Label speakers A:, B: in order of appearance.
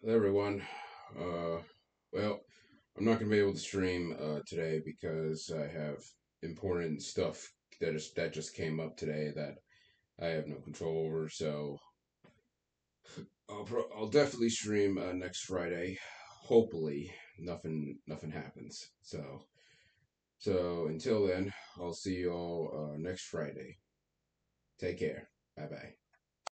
A: Hello everyone. Well, I'm not gonna be able to stream today because I have important stuff that just came up today that I have no control over. So I'll definitely stream next Friday. Hopefully, nothing happens. So until then, I'll see you all next Friday. Take care. Bye bye.